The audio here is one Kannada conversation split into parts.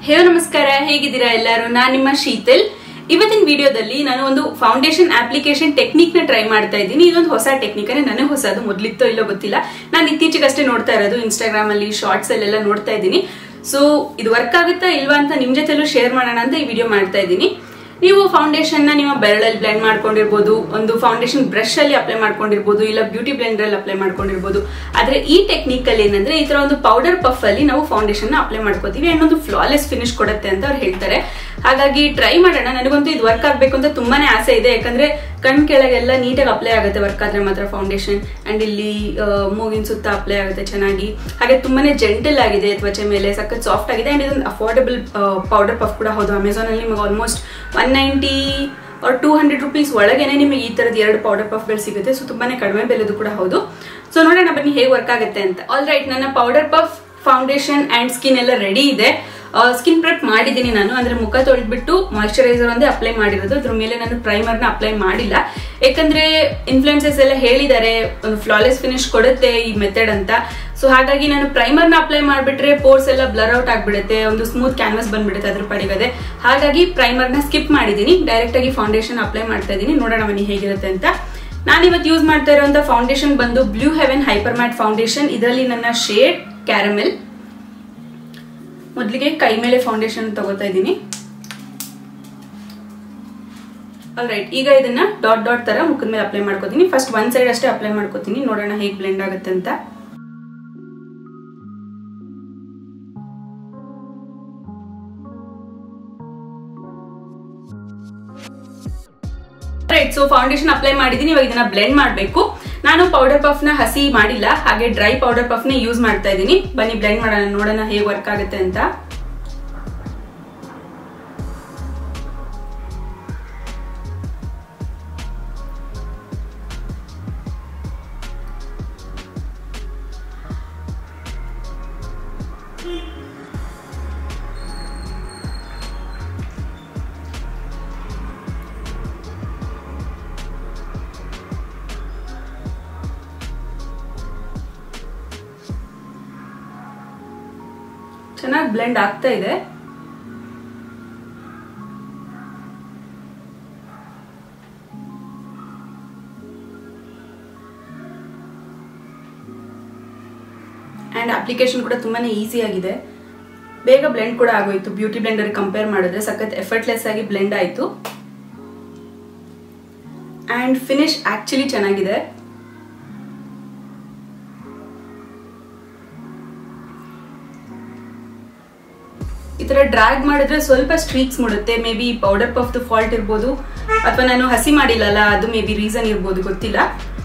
ಹೇಳೋ ನಮಸ್ಕಾರ, ಹೇಗಿದ್ದೀರಾ ಎಲ್ಲರೂ? ನಾನು ನಿಮ್ಮ ಶೀತಲ್. ಇವತ್ತಿನ ವಿಡಿಯೋದಲ್ಲಿ ನಾನು ಒಂದು ಫೌಂಡೇಶನ್ ಅಪ್ಲಿಕೇಶನ್ ಟೆಕ್ನಿಕ್ ನ ಟ್ರೈ ಮಾಡ್ತಾ ಇದ್ದೀನಿ. ಇದೊಂದು ಹೊಸ ಟೆಕ್ನಿಕ್, ನನಗೆ ಹೊಸದು, ಮೊದ್ಲಿತ್ತೋ ಇಲ್ಲೋ ಗೊತ್ತಿಲ್ಲ. ನಾನು ಇತ್ತೀಚೆಗಷ್ಟೇ ನೋಡ್ತಾ ಇರೋದು, ಇನ್ಸ್ಟಾಗ್ರಾಮ್ ಅಲ್ಲಿ ಶಾರ್ಟ್ಸ್ ಅಲ್ಲೆಲ್ಲ ನೋಡ್ತಾ ಇದ್ದೀನಿ. ಸೊ ಇದು ವರ್ಕ್ ಆಗುತ್ತಾ ಇಲ್ವಾ ಅಂತ ನಿಮ್ ಜೊತೆಲೂ ಶೇರ್ ಮಾಡೋಣ ಅಂತ ಈ ವಿಡಿಯೋ ಮಾಡ್ತಾ ಇದ್ದೀನಿ. ನೀವು ಫೌಂಡೇಶನ್ ನ ನಿಮ್ಮ ಬೆರಳಲ್ಲಿ ಬ್ಲೆಂಡ್ ಮಾಡ್ಕೊಂಡಿರ್ಬೋದು, ಒಂದು ಫೌಂಡೇಶನ್ ಬ್ರಷ್ ಅಲ್ಲಿ ಅಪ್ಲೈ ಮಾಡ್ಕೊಂಡಿರ್ಬೋದು, ಇಲ್ಲ ಬ್ಯೂಟಿ ಬ್ಲೆಂಡರ್ ಅಲ್ಲಿ ಅಪ್ಲೈ ಮಾಡ್ಕೊಂಡಿರ್ಬೋದು. ಆದ್ರೆ ಈ ಟೆಕ್ನಿಕ್ ಅಲ್ಲಿ ಏನಂದ್ರೆ ಈ ತರ ಒಂದು ಪೌಡರ್ ಪಫ್ ಅಲ್ಲಿ ನಾವು ಫೌಂಡೇಶನ್ ನ ಅಪ್ಲೈ ಮಾಡ್ಕೋತೀವಿ ಅಂಡ್ ಒಂದು ಫ್ಲಾಲೆಸ್ ಫಿನಿಶ್ ಕೊಡುತ್ತೆ ಅಂತ ಅವ್ರು ಹೇಳ್ತಾರೆ. ಹಾಗಾಗಿ ಟ್ರೈ ಮಾಡೋಣ. ನನಗಂತೂ ಇದು ವರ್ಕ್ ಆಗ್ಬೇಕು ಅಂತ ತುಂಬಾನೇ ಆಸೆ ಇದೆ, ಯಾಕಂದ್ರೆ ಕಣ್ ಕೆಳಗೆಲ್ಲ ನೀಟಾಗಿ ಅಪ್ಲೈ ಆಗುತ್ತೆ ವರ್ಕ್ ಆದ್ರೆ ಮಾತ್ರ ಫೌಂಡೇಶನ್. ಅಂಡ್ ಇಲ್ಲಿ ಮೂಗಿನ ಸುತ್ತ ಅಪ್ಲೈ ಆಗುತ್ತೆ ಚೆನ್ನಾಗಿ. ಹಾಗೆ ತುಂಬಾನೇ ಜೆಂಟಲ್ ಆಗಿದೆ, ತ್ವಚೆ ಮೇಲೆ ಸಖತ್ ಸಾಫ್ಟ್ ಆಗಿದೆ. ಅಂಡ್ ಇದೊಂದು ಅಫೋರ್ಡಬಲ್ ಪೌಡರ್ ಪಫ್ ಕೂಡ ಹೌದು. ಅಮೆಝಾನ್ ಅಲ್ಲಿ ನಿಮಗೆ ಆಲ್ಮೋಸ್ಟ್ 190 or 200 rupees ಒಳಗೇನೆ ನಿಮಗೆ ಈ ತರದ 2 ಪೌಡರ್ ಪಫ್ ಗಳು ಸಿಗುತ್ತೆ. ಸೊ ತುಂಬಾನೇ ಕಡಿಮೆ ಬೆಲೆದು ಕೂಡ ಹೌದು. ಸೊ ನೋಡೋಣ ಬನ್ನಿ ಹೇಗೆ ವರ್ಕ್ ಆಗುತ್ತೆ ಅಂತ. ಆಲ್ ರೈಟ್, ನನ್ನ powder puff, foundation and skin ಎಲ್ಲ ರೆಡಿ ಇದೆ. ಸ್ಕಿನ್ ಪ್ರೆಪ್ ಮಾಡಿದ್ದೀನಿ ನಾನು, ಅಂದ್ರೆ ಮುಖ ತೊಳೆದ್ಬಿಟ್ಟು ಮಾಯಿಶ್ಚರೈಸರ್ ಒಂದೇ ಅಪ್ಲೈ ಮಾಡಿರೋದು. ಅದ್ರ ಮೇಲೆ ನಾನು ಪ್ರೈಮರ್ ನ ಅಪ್ಲೈ ಮಾಡಿಲ್ಲ, ಯಾಕಂದ್ರೆ ಇನ್ಫ್ಲುಯೆನ್ಸರ್ಸ್ ಎಲ್ಲ ಹೇಳಿದ್ದಾರೆ ಒಂದು ಫ್ಲಾಲೆಸ್ ಫಿನಿಶ್ ಕೊಡುತ್ತೆ ಈ ಮೆಥಡ್ ಅಂತ. ಸೊ ಹಾಗಾಗಿ ನಾನು ಪ್ರೈಮರ್ ನ ಅಪ್ಲೈ ಮಾಡ್ಬಿಟ್ರೆ ಪೋರ್ಸ್ ಎಲ್ಲ ಬ್ಲರ್ ಔಟ್ ಆಗ್ಬಿಡುತ್ತೆ, ಒಂದು ಸ್ಮೂತ್ ಕ್ಯಾನ್ವಾಸ್ ಬಂದ್ಬಿಡುತ್ತೆ ಅದ್ರ ಪಡಿಗದೆ. ಹಾಗಾಗಿ ಪ್ರೈಮರ್ ನ ಸ್ಕಿಪ್ ಮಾಡಿದೀನಿ, ಡೈರೆಕ್ಟ್ ಆಗಿ ಫೌಂಡೇಶನ್ ಅಪ್ಲೈ ಮಾಡ್ತಾ ಇದೀನಿ. ನೋಡೋಣ ಬನ್ನಿ ಹೇಗಿರುತ್ತೆ ಅಂತ. ನಾನು ಇವತ್ತು ಯೂಸ್ ಮಾಡ್ತಾ ಇರುವಂತ ಫೌಂಡೇಶನ್ ಬಂದು blue heaven hyper matte foundation. ಇದರಲ್ಲಿ ನನ್ನ ಶೇಡ್ ಕ್ಯಾರಮೆಲ್. ಮೊದಲಿಗೆ ಕೈ ಮೇಲೆ ಫೌಂಡೇಶನ್ ತಗೋತಾ ಇದ್ದೀನಿ. ಆಲ್ರೈಟ್, ಈಗ ಇದನ್ನ ಡಾಟ್ ಡಾಟ್ ತರ ಮುಖದ ಮೇಲೆ ಅಪ್ಲೈ ಮಾಡ್ಕೋತೀನಿ. ಫಸ್ಟ್ ಒಂದ್ ಸೈಡ್ ಅಷ್ಟೇ ಅಪ್ಲೈ ಮಾಡ್ಕೋತೀನಿ, ನೋಡೋಣ ಹೇಗೆ ಬ್ಲೆಂಡ್ ಆಗುತ್ತೆ ಅಂತ. ರೈಟ್, ಸೊ ಫೌಂಡೇಶನ್ ಅಪ್ಲೈ ಮಾಡಿದೀನಿ. ಇವಾಗ ಇದನ್ನ ಬ್ಲೆಂಡ್ ಮಾಡಬೇಕು. ನಾನು ಪೌಡರ್ ಪಫ್ ನ ಹಸಿ ಮಾಡಿಲ್ಲ, ಹಾಗೆ ಡ್ರೈ ಪೌಡರ್ ಪಫ್ ನ ಯೂಸ್ ಮಾಡ್ತಾ ಇದ್ದೀನಿ. ಬನ್ನಿ ಬ್ಲೆಂಡ್ ಮಾಡೋಣ, ನೋಡೋಣ ಹೇಗೆ ವರ್ಕ್ ಆಗುತ್ತೆ ಅಂತ. ಚೆನ್ನಾಗಿ ಬ್ಲೆಂಡ್ ಆಗ್ತಾ ಇದೆ. ಅಂಡ್ ಅಪ್ಲಿಕೇಶನ್ ಕೂಡ ತುಂಬಾನೇ ಈಸಿ ಆಗಿದೆ, ಬೇಗ ಬ್ಲೆಂಡ್ ಕೂಡ ಆಗೋಯ್ತು. ಬ್ಯೂಟಿ ಬ್ಲೆಂಡರ್ ಕಂಪೇರ್ ಮಾಡಿದ್ರೆ ಸಖತ್ ಎಫರ್ಟ್ಲೆಸ್ ಆಗಿ ಬ್ಲೆಂಡ್ ಆಯ್ತು. ಅಂಡ್ ಫಿನಿಶ್ ಆಕ್ಚುಲಿ ಚೆನ್ನಾಗಿದೆ. ಈ ತರ ಡ್ರ್ಯಾಗ್ ಮಾಡಿದ್ರೆ ಸ್ವಲ್ಪ ಸ್ಟ್ರೀಕ್ಸ್ ಮೂಡುತ್ತೆ. Maybe powder puff fault ಇರ್ಬೋದು, ಅಥವಾ ನಾನು ಹಸಿ ಮಾಡಿಲ್ಲಲ್ಲ ಅದು ಮೇ ಬಿ ರೀಸನ್ ಇರ್ಬೋದು, ಗೊತ್ತಿಲ್ಲ.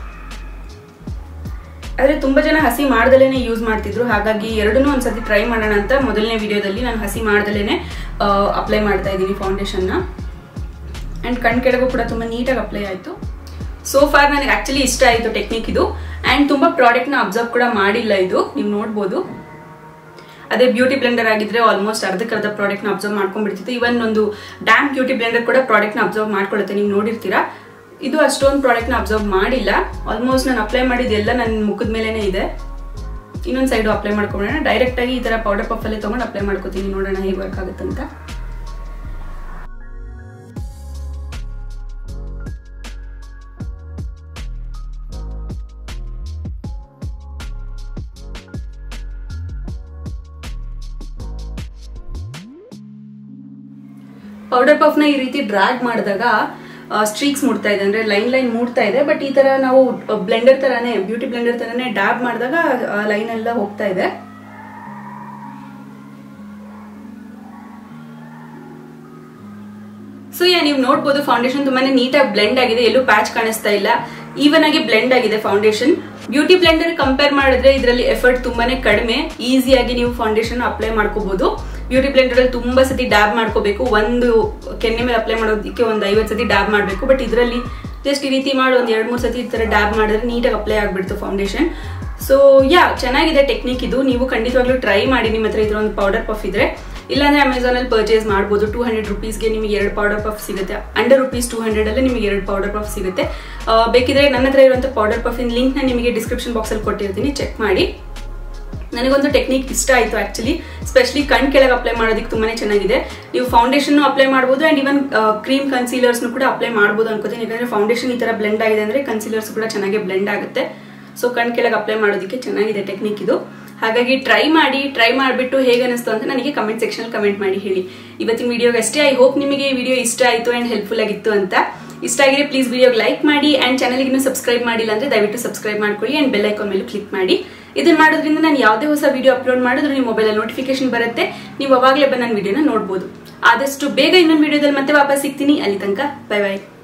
ಆದ್ರೆ ತುಂಬಾ ಜನ ಹಸಿ ಮಾಡ್ದಲೇನೆ ಯೂಸ್ ಮಾಡ್ತಿದ್ರು, ಹಾಗಾಗಿ ಎರಡನ್ನೂ ಒಂದ್ಸತಿ ಟ್ರೈ ಮಾಡೋಣ ಅಂತ ಮೊದಲನೇ ವಿಡಿಯೋದಲ್ಲಿ ನಾನು ಹಸಿ ಮಾಡ್ದಲೇನೆ ಅಪ್ಲೈ ಮಾಡ್ತಾ ಇದ್ದೀನಿ ಫೌಂಡೇಶನ್ ನ. ಅಂಡ್ ಕಣ್ ಕೆಳಗೂ ಕೂಡ ತುಂಬಾ ನೀಟಾಗಿ ಅಪ್ಲೈ ಆಯ್ತು. ಸೋ ಫಾರ್ ನನಗೆ ಆಕ್ಚುಲಿ ಇಷ್ಟ ಆಯ್ತು ಟೆಕ್ನಿಕ್ ಇದು. ಅಂಡ್ ತುಂಬಾ ಪ್ರಾಡಕ್ಟ್ ನ ಅಬ್ಸರ್ವ್ ಕೂಡ ಮಾಡಿಲ್ಲ ಇದು, ನೀವು ನೋಡ್ಬೋದು. ಅದೇ ಬ್ಯೂಟಿ ಬ್ಲೆಂಡರ್ ಆಗಿದ್ರೆ ಆಲ್ಮೋಸ್ಟ್ ಅರ್ಧಕ್ಕರ್ಧ ಪ್ರಾಡಕ್ಟ್ ನ ಅಬ್ಸರ್ವ್ ಮಾಡ್ಕೊಂಡ್ಬಿಡ್ತಿತ್ತು. ಇವನ್ ಒಂದು ಡ್ಯಾಮ್ ಬ್ಯೂಟಿ ಬ್ಲೆಂಡರ್ ಕೂಡ ಪ್ರಾಡಕ್ಟ್ ನ ಅಬ್ಸರ್ವ್ ಮಾಡ್ಕೊಳ್ಳುತ್ತೆ, ನೀವು ನೋಡಿರ್ತೀರಾ. ಇದು ಅಷ್ಟೊಂದು ಪ್ರಾಡಕ್ಟ್ ನ ಅಬ್ಸರ್ವ್ ಮಾಡಿಲ್ಲ. ಆಲ್ಮೋಸ್ಟ್ ನಾನು ಅಪ್ಲೈ ಮಾಡಿದ್ದೆಲ್ಲ ನನ್ನ ಮುಖದ ಮೇಲೆನೆ ಇದೆ. ಇನ್ನೊಂದು ಸೈಡ್ ಅಪ್ಲೈ ಮಾಡ್ಕೊಳ್ಳೋಣ. ಡೈರೆಕ್ಟ್ ಆಗಿ ಈ ತರ ಪೌಡರ್ ಪಫ್ ಅಲ್ಲೇ ತಗೊಂಡು ಅಪ್ಲೈ ಮಾಡ್ಕೋತೀನಿ, ನೋಡೋಣ ಹೇಗೆ ವರ್ಕ್ ಆಗುತ್ತೆ ಅಂತ. ಪೌಡರ್ ಪಫ್ ನ ಈ ರೀತಿ ಡ್ರ್ಯಾಗ್ ಮಾಡಿದಾಗ ಸ್ಟ್ರೀಕ್ಸ್ ಮೂಡ್ತಾ ಇದೆ, ಅಂದ್ರೆ ಲೈನ್ ಲೈನ್ ಮೂಡ್ತಾ ಇದೆ. ಬಟ್ ಈ ತರ ನಾವು ಬ್ಲೆಂಡರ್ ತರಾನೇ, ಬ್ಯೂಟಿ ಬ್ಲೆಂಡರ್ ತರಾನೇ ಡ್ಯಾಬ್ ಮಾಡಿದಾಗ ಲೈನ್ ಎಲ್ಲ ಹೋಗ್ತಾ ಇದೆ. ಸೊ ನೀವು ನೋಡ್ಬೋದು ಫೌಂಡೇಶನ್ ತುಂಬಾನೇ ನೀಟಾಗಿ ಬ್ಲೆಂಡ್ ಆಗಿದೆ, ಎಲ್ಲೂ ಪ್ಯಾಚ್ ಕಾಣಿಸ್ತಾ ಇಲ್ಲ, ಈವನ್ ಆಗಿ ಬ್ಲೆಂಡ್ ಆಗಿದೆ ಫೌಂಡೇಶನ್. ಬ್ಯೂಟಿ ಬ್ಲೆಂಡರ್ ಕಂಪೇರ್ ಮಾಡಿದ್ರೆ ಇದರಲ್ಲಿ ಎಫರ್ಟ್ ತುಂಬಾನೇ ಕಡಿಮೆ, ಈಸಿಯಾಗಿ ನೀವು ಫೌಂಡೇಶನ್ ಅಪ್ಲೈ ಮಾಡ್ಕೋಬಹುದು. ಬ್ಯೂಟಿ ಬ್ಲೆಂಡರ್ ಅಲ್ಲಿ ತುಂಬಾ ಸತಿ ಡ್ಯಾಬ್ ಮಾಡ್ಕೋಬೇಕು, ಒಂದು ಕೆನ್ನೆ ಮೇಲೆ ಅಪ್ಲೈ ಮಾಡೋದಕ್ಕೆ ಒಂದು 50 ಸತಿ ಡ್ಯಾಬ್ ಮಾಡಬೇಕು. ಬಟ್ ಇದರಲ್ಲಿ ಜಸ್ಟ್ ಈ ರೀತಿ ಮಾಡಿ ಒಂದು 2-3 ಸತಿ ಈ ತರ ಡ್ಯಾಬ್ ಮಾಡಿದ್ರೆ ನೀಟಾಗಿ ಅಪ್ಲೈ ಆಗ್ಬಿಡ್ತು ಫೌಂಡೇಶನ್. ಸೊ ಚೆನ್ನಾಗಿದೆ ಟೆಕ್ನಿಕ್ ಇದು, ನೀವು ಖಂಡಿತವಾಗ್ಲೂ ಟ್ರೈ ಮಾಡಿ. ನಿಮ್ಮ ಹತ್ರ ಇದ್ರ ಒಂದು ಪೌಡರ್ ಪಫ್ ಇದ್ರೆ. ಇಲ್ಲಾಂದ್ರೆ ಅಮೆಝಾನ್ ಅಲ್ಲಿ ಪರ್ಚೇಸ್ ಮಾಡಬಹುದು. 200 ರೂಪೀಸ್ಗೆ ನಿಮಗೆ 2 ಪೌಡರ್ ಪಫ್ ಸಿಗುತ್ತೆ. ಅಂಡರ್ ₹200 ಅಲ್ಲಿ ನಿಮಗೆ 2 ಪೌಡರ್ ಪಫ್ ಸಿಗುತ್ತೆ. ಬೇಕಿದ್ರೆ ನನ್ನ ಹತ್ರ ಇರುವಂತ ಪೌಡರ್ ಪಫ್ ಇನ್ ಲಿಂಕ್ ನ ನಿಮಗೆ ಡಿಸ್ಕ್ರಿಪ್ಷನ್ ಬಾಕ್ಸ್ ಅಲ್ಲಿ ಕೊಟ್ಟಿರ್ತೀನಿ, ಚೆಕ್ ಮಾಡಿ. ನನಗೊಂದು ಟೆಕ್ನಿಕ್ ಇಷ್ಟ ಆಯಿತು ಆಕ್ಚುಲಿ, ಸ್ಪೆಷಲಿ ಕಣ್ ಕೆಳಗೆ ಅಪ್ಲೈ ಮಾಡೋದಕ್ಕೆ ತುಂಬಾನೇ ಚೆನ್ನಾಗಿದೆ. ನೀವು ಫೌಂಡೇಶನ್ ಅಪ್ಲೈ ಮಾಡಬಹುದು ಅಂಡ್ ಇವನ್ ಕ್ರೀಮ್ ಕನ್ಸೀಲರ್ಸ್ ಕೂಡ ಅಪ್ಲೈ ಮಾಡಬಹುದು ಅನ್ಕೋತೀನಿ. ಯಾಕಂದ್ರೆ ಫೌಂಡೇಶನ್ ಈ ತರ ಬ್ಲೆಂಡ್ ಆಗಿದೆ ಅಂದ್ರೆ ಕನ್ಸೀಲರ್ಸ್ ಕೂಡ ಚೆನ್ನಾಗಿ ಬ್ಲೆಂಡ್ ಆಗುತ್ತೆ. ಸೊ ಕಣ್ ಕೆಳಗೆ ಅಪ್ಲೈ ಮಾಡೋದಕ್ಕೆ ಚೆನ್ನಾಗಿದೆ ಟೆಕ್ನಿಕ್ ಇದು. ಹಾಗಾಗಿ ಟ್ರೈ ಮಾಡಿಬಿಟ್ಟು ಹೇಗೆ ಅನಿಸ್ತು ಅಂತ ನನಗೆ ಕಮೆಂಟ್ ಸೆಕ್ಷನ್ ಕಮೆಂಟ್ ಮಾಡಿ ಹೇಳಿ. ಇವತ್ತಿನ ವಿಡಿಯೋಗೆ ಅಷ್ಟೇ. ಐ ಹೋಪ್ ನಿಮಗೆ ಈ ವಿಡಿಯೋ ಇಷ್ಟ ಆಯಿತು ಅಂಡ್ ಹೆಲ್ಪ್ಫುಲ್ ಆಗಿತ್ತು ಅಂತ. ಇಷ್ಟ ಆಗಿದ್ರೆ ಪ್ಲೀಸ್ ವಿಡಿಯೋಗೆ ಲೈಕ್ ಮಾಡಿ ಅಂಡ್ ಚಾನಲ್ಗೆ ಇನ್ನೂ ಸಬ್ಸ್ಕ್ರೈಬ್ ಮಾಡಿಲ್ಲ ಅಂದ್ರೆ ದಯವಿಟ್ಟು ಸಬ್ಸ್ಕ್ರೈಬ್ ಮಾಡ್ಕೊಳ್ಳಿ ಅಂಡ್ ಬೆಲ್ ಐಕಾನ್ ಮೇಲೆ ಕ್ಲಿಕ್ ಮಾಡಿ. ಇದನ್ನ ಮಾಡೋದ್ರಿಂದ ನಾನು ಯಾವುದೇ ಹೊಸ ವಿಡಿಯೋ ಅಪ್ಲೋಡ್ ಮಾಡಿದ್ರು ನಿಮ್ಮ ಮೊಬೈಲಲ್ಲಿ ನೋಟಿಫಿಕೇಶನ್ ಬರುತ್ತೆ. ನೀವು ಅವಾಗಲೇ ಬಂದು ನನ್ನ ವಿಡಿಯೋನ ನೋಡ್ಬೋದು. ಆದಷ್ಟು ಬೇಗ ಇನ್ನೊಂದು ವಿಡಿಯೋದಲ್ಲಿ ಮತ್ತೆ ವಾಪಸ್ ಸಿಗ್ತೀನಿ. ಅಲ್ಲಿ ತನಕ ಬೈ ಬೈ.